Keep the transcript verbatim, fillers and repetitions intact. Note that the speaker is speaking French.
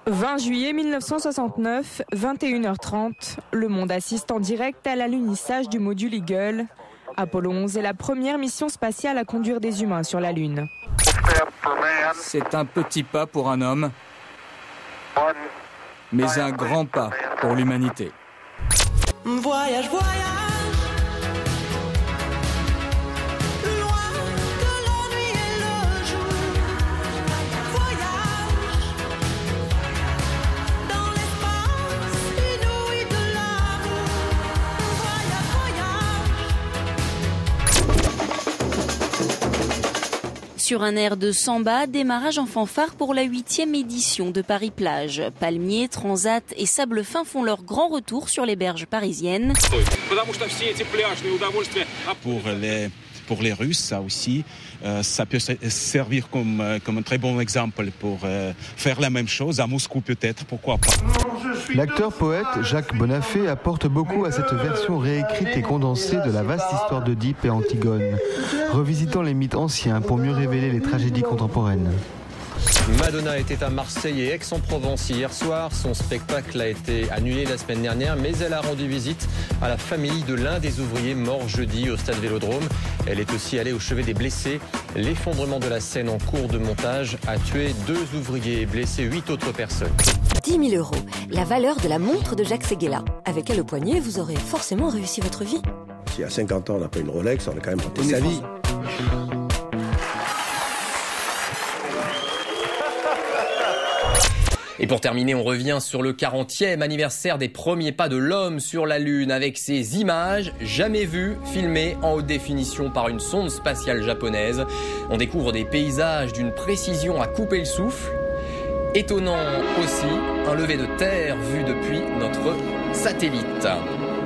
vingt juillet mille neuf cent soixante-neuf, vingt et une heures trente, le monde assiste en direct à l'alunissage du module Eagle. Apollo onze est la première mission spatiale à conduire des humains sur la Lune. C'est un petit pas pour un homme, mais un grand pas pour l'humanité. Voyage, voyage. Sur un air de samba, démarrage en fanfare pour la huitième édition de Paris-Plage. Palmiers, Transat et sable fin font leur grand retour sur les berges parisiennes. Pour les, pour les Russes, ça aussi, euh, ça peut servir comme, comme un très bon exemple pour euh, faire la même chose à Moscou peut-être, pourquoi pas. L'acteur-poète Jacques Bonafé apporte beaucoup à cette version réécrite et condensée de la vaste histoire d'Oedipe et Antigone, revisitant les mythes anciens pour mieux révéler les tragédies contemporaines. Madonna était à Marseille et Aix-en-Provence hier soir. Son spectacle a été annulé la semaine dernière, mais elle a rendu visite à la famille de l'un des ouvriers morts jeudi au stade Vélodrome. Elle est aussi allée au chevet des blessés. L'effondrement de la scène en cours de montage a tué deux ouvriers et blessé huit autres personnes. dix mille euros, la valeur de la montre de Jacques Séguéla. Avec elle au poignet, vous aurez forcément réussi votre vie. Si à cinquante ans on n'a pas une Rolex, on a quand même raté sa vie. Et pour terminer, on revient sur le quarantième anniversaire des premiers pas de l'homme sur la Lune avec ces images jamais vues, filmées en haute définition par une sonde spatiale japonaise. On découvre des paysages d'une précision à couper le souffle. Étonnant aussi, un lever de terre vu depuis notre satellite.